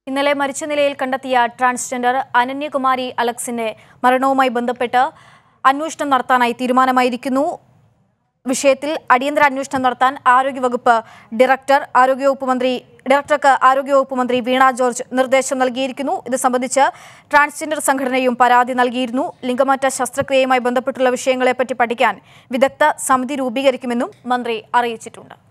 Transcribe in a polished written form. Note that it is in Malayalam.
ഇന്നലെ മരിച്ച നിലയിൽ കണ്ടെത്തിയ ട്രാൻസ്ജെൻഡർ അനന്യകുമാരി അലക്സിന്റെ മരണവുമായി ബന്ധപ്പെട്ട് അന്വേഷണം നടത്താനായി തീരുമാനമായിരിക്കുന്നു. വിഷയത്തിൽ അടിയന്തര അന്വേഷണം നടത്താൻ ആരോഗ്യവകുപ്പ് ഡയറക്ടർക്ക് ആരോഗ്യവകുപ്പ് മന്ത്രി വീണ ജോർജ് നിർദ്ദേശം നൽകിയിരിക്കുന്നു. ഇത് സംബന്ധിച്ച് ട്രാൻസ്ജെൻഡർ സംഘടനയും പരാതി നൽകിയിരുന്നു. ലിംഗമാറ്റ ശസ്ത്രക്രിയയുമായി ബന്ധപ്പെട്ടുള്ള വിഷയങ്ങളെപ്പറ്റി പഠിക്കാൻ വിദഗ്ധ സമിതി രൂപീകരിക്കുമെന്നും മന്ത്രി അറിയിച്ചിട്ടുണ്ട്.